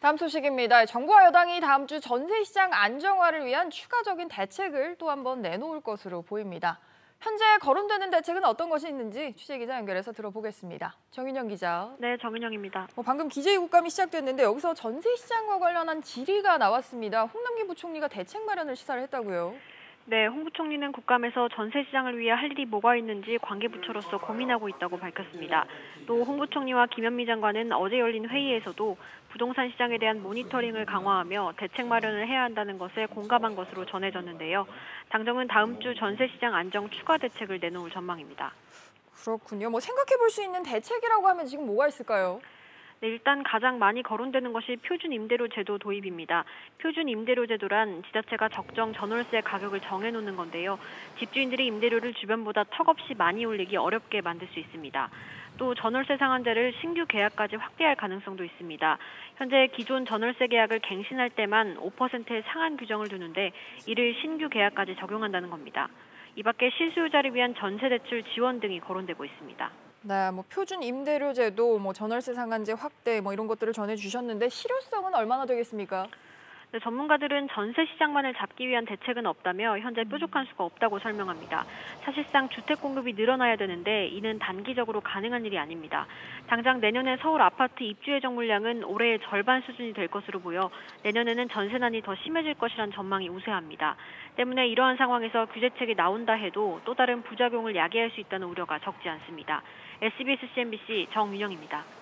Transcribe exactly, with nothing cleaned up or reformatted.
다음 소식입니다. 정부와 여당이 다음 주 전세 시장 안정화를 위한 추가적인 대책을 또 한 번 내놓을 것으로 보입니다. 현재 거론되는 대책은 어떤 것이 있는지 취재기자 연결해서 들어보겠습니다. 정윤영 기자. 네, 정윤영입니다. 뭐 방금 기재위 국감이 시작됐는데 여기서 전세 시장과 관련한 질의가 나왔습니다. 홍남기 부총리가 대책 마련을 시사를 했다고요. 네, 홍 부총리는 국감에서 전세 시장을 위해 할 일이 뭐가 있는지 관계부처로서 고민하고 있다고 밝혔습니다. 또 홍 부총리와 김현미 장관은 어제 열린 회의에서도 부동산 시장에 대한 모니터링을 강화하며 대책 마련을 해야 한다는 것에 공감한 것으로 전해졌는데요. 당정은 다음 주 전세 시장 안정 추가 대책을 내놓을 전망입니다. 그렇군요. 뭐 생각해 볼 수 있는 대책이라고 하면 지금 뭐가 있을까요? 네, 일단 가장 많이 거론되는 것이 표준 임대료 제도 도입입니다. 표준 임대료 제도란 지자체가 적정 전월세 가격을 정해놓는 건데요. 집주인들이 임대료를 주변보다 턱없이 많이 올리기 어렵게 만들 수 있습니다. 또 전월세 상한제를 신규 계약까지 확대할 가능성도 있습니다. 현재 기존 전월세 계약을 갱신할 때만 오 퍼센트의 상한 규정을 두는데 이를 신규 계약까지 적용한다는 겁니다. 이 밖에 실수요자를 위한 전세 대출 지원 등이 거론되고 있습니다. 네, 뭐 표준 임대료 제도, 뭐 전월세 상한제 확대, 뭐 이런 것들을 전해주셨는데 실효성은 얼마나 되겠습니까? 네, 전문가들은 전세 시장만을 잡기 위한 대책은 없다며 현재 뾰족한 수가 없다고 설명합니다. 사실상 주택 공급이 늘어나야 되는데 이는 단기적으로 가능한 일이 아닙니다. 당장 내년에 서울 아파트 입주 예정 물량은 올해의 절반 수준이 될 것으로 보여 내년에는 전세난이 더 심해질 것이란 전망이 우세합니다. 때문에 이러한 상황에서 규제책이 나온다 해도 또 다른 부작용을 야기할 수 있다는 우려가 적지 않습니다. 에스비에스 씨엔비씨 정윤영입니다.